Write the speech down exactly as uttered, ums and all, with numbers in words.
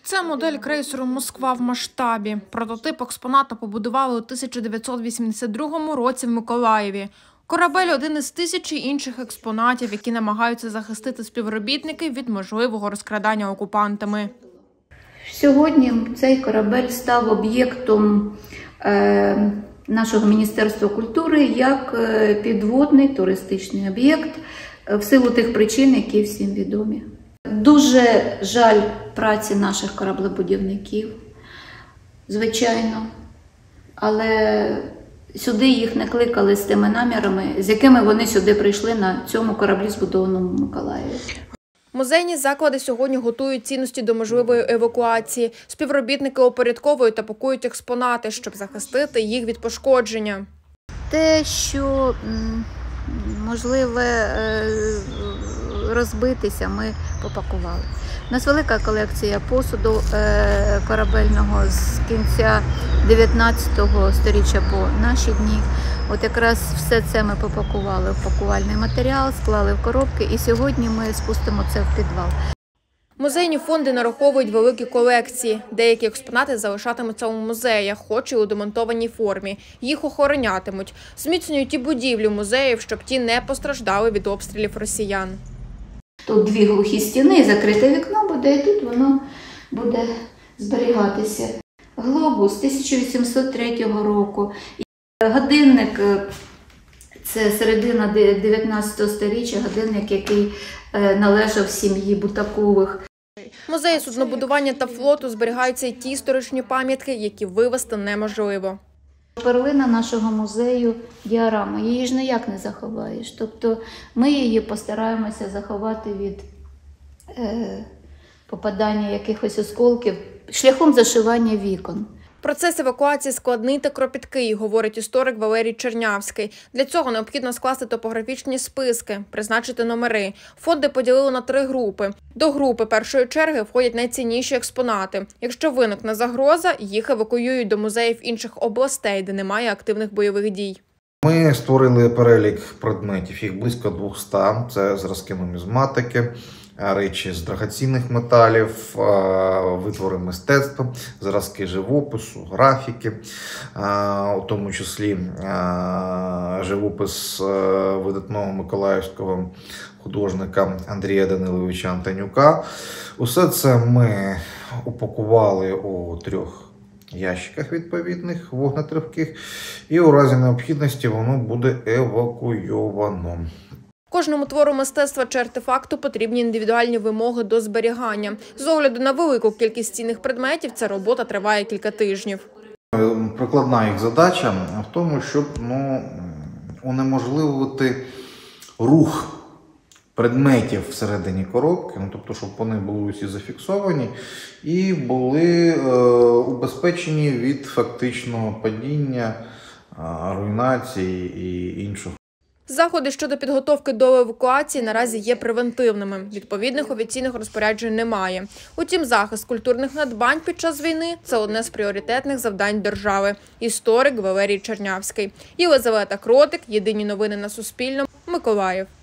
Це модель крейсеру «Москва» в масштабі. Прототип експоната побудували у тисяча дев'ятсот вісімдесят другому році в Миколаєві. Корабель – один із тисячі інших експонатів, які намагаються захистити співробітники від можливого розкрадання окупантами. Сьогодні цей корабель став об'єктом е, нашого Міністерства культури як підводний туристичний об'єкт в силу тих причин, які всім відомі. Дуже жаль праці наших кораблебудівників, звичайно, але сюди їх не кликали з тими намірами, з якими вони сюди прийшли на цьому кораблі, збудованому в Миколаєві. Музейні заклади сьогодні готують цінності до можливої евакуації. Співробітники упорядковують та пакують експонати, щоб захистити їх від пошкодження. Те, що можливе розбитися, ми попакували. У нас велика колекція посуду корабельного з кінця дев'ятнадцятого сторіччя по наші дні. От якраз все це ми попакували в пакувальний матеріал, склали в коробки, і сьогодні ми спустимо це в підвал. Музейні фонди нараховують великі колекції. Деякі експонати залишатимуться у музеях, хоч і у демонтованій формі. Їх охоронятимуть. Зміцнюють і будівлю музеїв, щоб ті не постраждали від обстрілів росіян. Тут дві глухі стіни, і закрите вікно буде, і тут воно буде зберігатися. Глобус тисяча вісімсот третього року. Годинник – це середина дев'ятнадцятого сторіччя, годинник, який належав сім'ї Бутакових. В музеї суднобудування та флоту зберігаються й ті історичні пам'ятки, які вивезти неможливо. Перлина нашого музею – діорама. Її ж ніяк не заховаєш. Тобто ми її постараємося заховати від е, попадання якихось осколків шляхом зашивання вікон. Процес евакуації складний та кропіткий, говорить історик Валерій Чернявський. Для цього необхідно скласти топографічні списки, призначити номери. Фонди поділили на три групи. До групи першої черги входять найцінніші експонати. Якщо виникне загроза, їх евакуюють до музеїв інших областей, де немає активних бойових дій. Ми створили перелік предметів, їх близько двохсот. Це зразки нумізматики, речі з драгоцінних металів, витвори мистецтва, зразки живопису, графіки, у тому числі живопис видатного миколаївського художника Андрія Даниловича Антонюка. Усе це ми упакували у трьох ящиках відповідних, вогнетривких, і у разі необхідності воно буде евакуйовано. Кожному твору мистецтва чи артефакту потрібні індивідуальні вимоги до зберігання. З огляду на велику кількість цінних предметів, ця робота триває кілька тижнів. Прикладна їх задача в тому, щоб ну, унеможливити рух предметів всередині коробки, ну, тобто, щоб вони були усі зафіксовані і були е, убезпечені від фактичного падіння, е, руйнації і іншого. Заходи щодо підготовки до евакуації наразі є превентивними. Відповідних офіційних розпоряджень немає. Утім, захист культурних надбань під час війни – це одне з пріоритетних завдань держави. Історик Валерій Чернявський. Єлизавета Кротик. Єдині новини на Суспільному. Миколаїв.